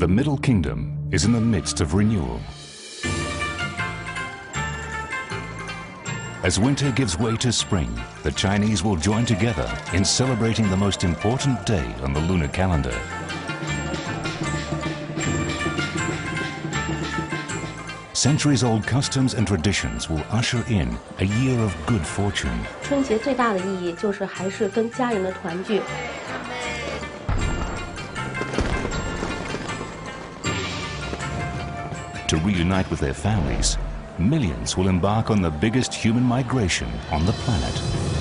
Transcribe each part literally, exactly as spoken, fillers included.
The Middle Kingdom is in the midst of renewal. As winter gives way to spring, the Chinese will join together in celebrating the most important day on the lunar calendar. Centuries-old customs and traditions will usher in a year of good fortune. 春节最大的意义就是还是跟家人的团聚。 To reunite with their families, millions will embark on the biggest human migration on the planet.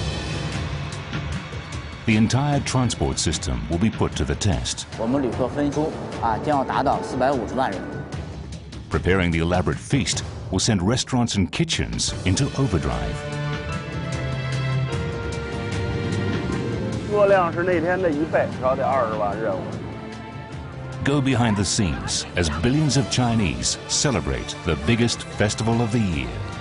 The entire transport system will be put to the test. 我们旅客分数啊将要达到四百五十万人。 Preparing the elaborate feast will send restaurants and kitchens into overdrive. 车辆是那天的一倍，少得二十万任务。 Go behind the scenes as billions of Chinese celebrate the biggest festival of the year.